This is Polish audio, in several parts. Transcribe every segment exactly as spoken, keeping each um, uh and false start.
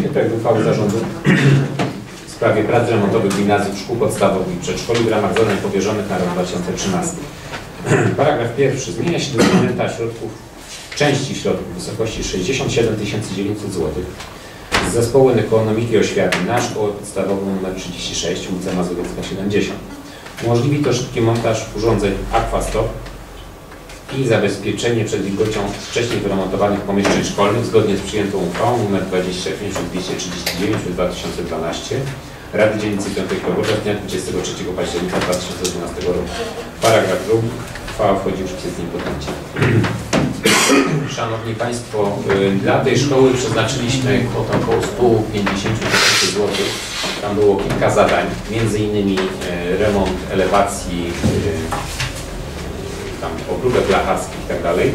projekt uchwały zarządu w sprawie prac remontowych gimnazjów, szkół podstawowych i przedszkoli w ramach zadań powierzonych na rok dwa tysiące trzynasty. Paragraf pierwszy. Zmienia się dysponenta środków, części środków w wysokości sześćdziesiąt siedem tysięcy dziewięćset złotych z Zespołu Ekonomiki i Oświaty na szkołę podstawową nr trzydzieści sześć, ulica Mazowiecka siedemdziesiąt. Umożliwi to szybki montaż urządzeń Aquastop i zabezpieczenie przed wilgocią wcześniej wyremontowanych pomieszczeń szkolnych zgodnie z przyjętą uchwałą nr dwadzieścia pięć dwieście trzydzieści dziewięć dwa tysiące dwanaście Rady Dzielnicy piątej Koborza dnia dwudziestego trzeciego października dwa tysiące dwunastego roku. Paragraf drugi. Uchwała wchodzi w życie z dniem podjęcia. Szanowni Państwo, dla tej szkoły przeznaczyliśmy kwotę około stu pięćdziesięciu tysięcy złotych. Tam było kilka zadań, między innymi remont elewacji, tam obróbek blacharskich i tak dalej.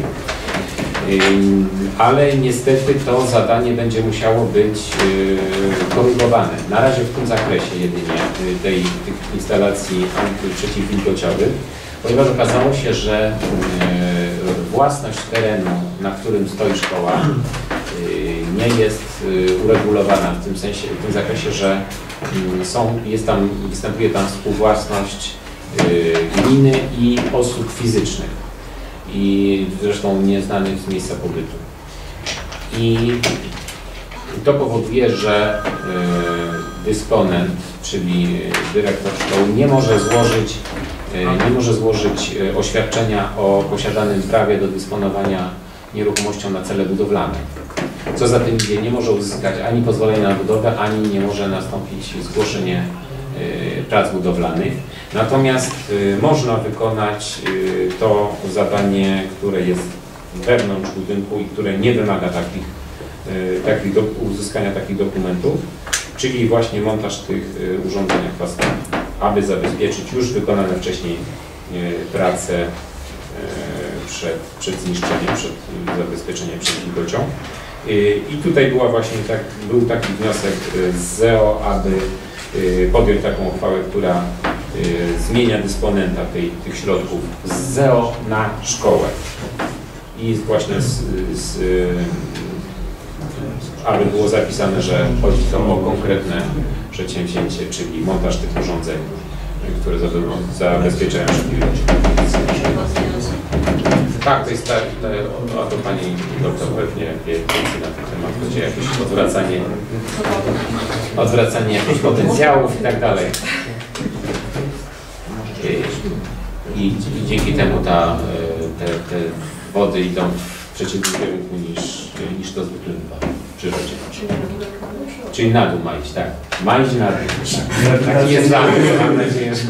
Ale niestety to zadanie będzie musiało być korygowane. Na razie w tym zakresie jedynie tej, tych instalacji przeciwwilgociowych, ponieważ okazało się, że własność terenu, na którym stoi szkoła, nie jest uregulowana w tym sensie, w tym zakresie, że są, jest tam, występuje tam współwłasność gminy i osób fizycznych i zresztą nieznanych z miejsca pobytu. I to powoduje, że dysponent, czyli dyrektor szkoły nie może złożyć nie może złożyć oświadczenia o posiadanym prawie do dysponowania nieruchomością na cele budowlane. Co za tym idzie, nie może uzyskać ani pozwolenia na budowę, ani nie może nastąpić zgłoszenie prac budowlanych. Natomiast można wykonać to zadanie, które jest wewnątrz budynku i które nie wymaga takich, takich do, uzyskania takich dokumentów, czyli właśnie montaż tych urządzeń Aquastop, aby zabezpieczyć już wykonane wcześniej prace przed, przed zniszczeniem, przed zabezpieczeniem przed wilgocią. I tutaj była właśnie tak, był taki wniosek z Z E O, aby podjąć taką uchwałę, która zmienia dysponenta tej, tych środków z Z E O na szkołę. I właśnie z, z, aby było zapisane, że chodzi to o konkretne przedsięwzięcie, czyli montaż tych urządzeń, które zabezpieczają przed wilgocią. Tak, to jest tak, a to pani doktor pewnie wie więcej na ten temat, będzie jakieś odwracanie, odwracanie jakichś potencjałów i tak dalej. I, i dzięki temu ta, te, te wody idą w przeciwnym kierunku niż, niż to zwykle bywa w przyrodzie. Czyli na dół ma iść, tak. Ma iść na dół. Taki jest zamysł, mam nadzieję, że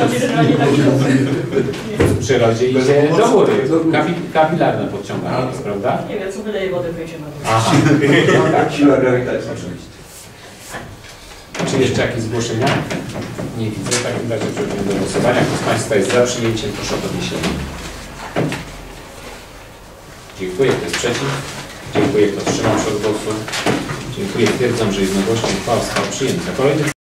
w przyrodzie idzie do góry. Kapi, kapilarne podciąganie jest, prawda? Nie wiem, co wydaje wodę, wyjdzie na dół. Aha, no tak. Siła grawitacji. Oczywiście. Czy jeszcze jakieś zgłoszenia? Nie widzę. W takim razie przechodzimy do głosowania. Kto z Państwa jest za przyjęciem, proszę o podniesienie. Dziękuję. Kto jest przeciw? Dziękuję. Kto wstrzymał się od głosu? Dziękuję. Twierdzam, że jednogłośnie uchwała została przyjęta. Kolejny